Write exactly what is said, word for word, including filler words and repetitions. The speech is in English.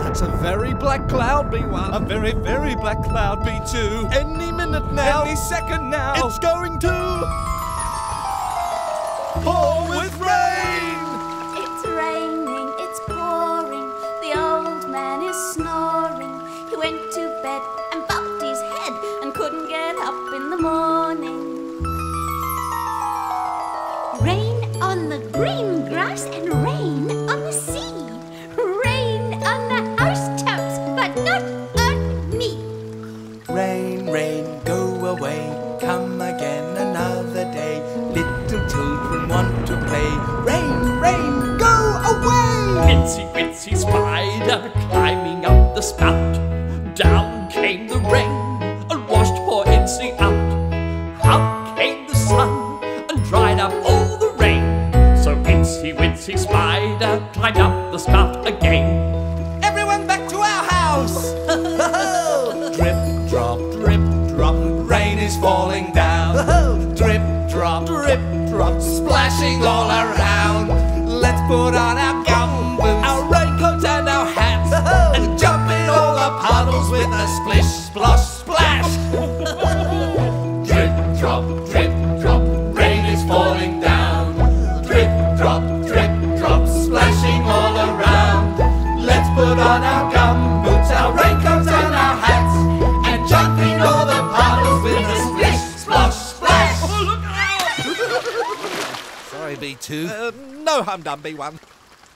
That's a very black cloud, B one. A very, very black cloud, B two. Any minute now. Any second now. It's going to pour with rain. It's raining, it's pouring. The old man is snoring. He went to bed and bumped his head and couldn't get up in the morning. Rain on the green grass and rain on the sea. Rain on the housetops, but not on me. Rain, rain, go away, come again another day. Little children want to play. Rain, rain, go away! Incy, Wincy spider climbing up the spout. Down came the rain and washed poor Incy out. Out came the sun and dried up all the rain. So Incy, Wincy spider climbed up the spout again. Everyone back to our house! Drip, drop, drip, drop, rain is falling down. Drip, drop, drip, drop, splashing all around. Let's put on our gumboots, our raincoats and our hats, and jump in all the puddles with a splish, splosh, splash. Drip, drop, drip, drop, rain is falling down. Drip, drop, drip, drop, splashing all around. Let's put on our gumboots, our raincoats and our hats, and jump in all the puddles with a splish, splosh, splash. Sorry, B two. Uh, no hum dum, B one.